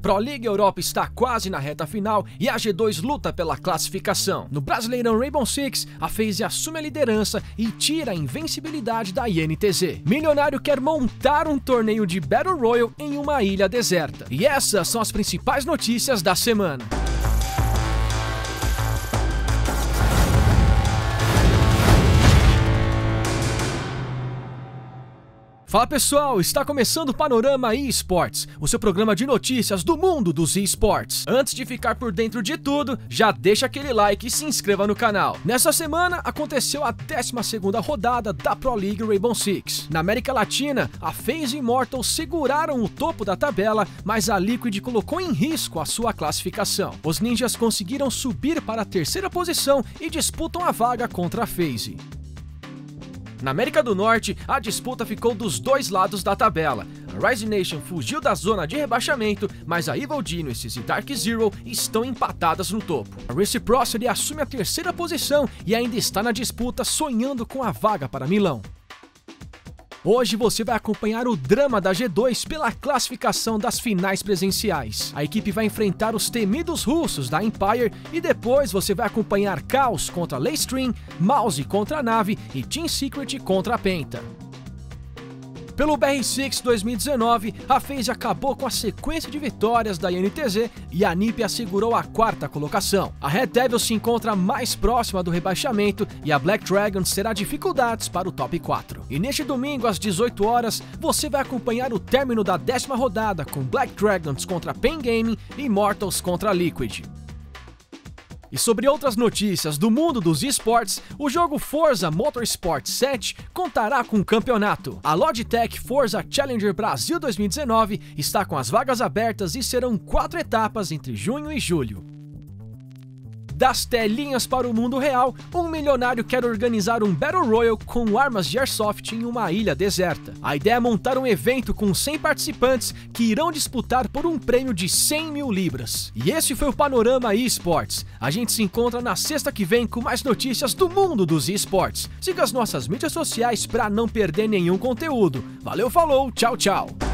Pro League Europa está quase na reta final e a G2 luta pela classificação. No Brasileirão Rainbow Six, a FaZe assume a liderança e tira a invencibilidade da INTZ. Milionário quer montar um torneio de Battle Royale em uma ilha deserta. E essas são as principais notícias da semana. Fala pessoal, está começando o Panorama eSports, o seu programa de notícias do mundo dos eSports. Antes de ficar por dentro de tudo, já deixa aquele like e se inscreva no canal. Nessa semana aconteceu a 12ª rodada da Pro League Rainbow Six. Na América Latina, a FaZe e Immortal seguraram o topo da tabela, mas a Liquid colocou em risco a sua classificação. Os ninjas conseguiram subir para a 3ª posição e disputam a vaga contra a FaZe. Na América do Norte, a disputa ficou dos dois lados da tabela. A Rise Nation fugiu da zona de rebaixamento, mas a Evil Geniuses e Dark Zero estão empatadas no topo. A Reciprocity assume a 3ª posição e ainda está na disputa, sonhando com a vaga para Milão. Hoje você vai acompanhar o drama da G2 pela classificação das finais presenciais. A equipe vai enfrentar os temidos russos da Empire e depois você vai acompanhar Chaos contra Laystream, Mouse contra a Nave e Team Secret contra a Penta. Pelo BR6 2019, a FaZe acabou com a sequência de vitórias da INTZ e a NiP assegurou a 4ª colocação. A Red Devils se encontra mais próxima do rebaixamento e a Black Dragons terá dificuldades para o top 4. E neste domingo, às 18 horas, você vai acompanhar o término da 10ª rodada com Black Dragons contra Pain Gaming e Immortals contra a Liquid. E sobre outras notícias do mundo dos esportes, o jogo Forza Motorsport 7 contará com um campeonato. A Logitech Forza Challenger Brasil 2019 está com as vagas abertas e serão 4 etapas entre junho e julho. Das telinhas para o mundo real, um milionário quer organizar um Battle Royale com armas de Airsoft em uma ilha deserta. A ideia é montar um evento com 100 participantes que irão disputar por um prêmio de 100 mil libras. E esse foi o Panorama eSports. A gente se encontra na sexta que vem com mais notícias do mundo dos eSports. Siga as nossas mídias sociais para não perder nenhum conteúdo. Valeu, falou, tchau, tchau!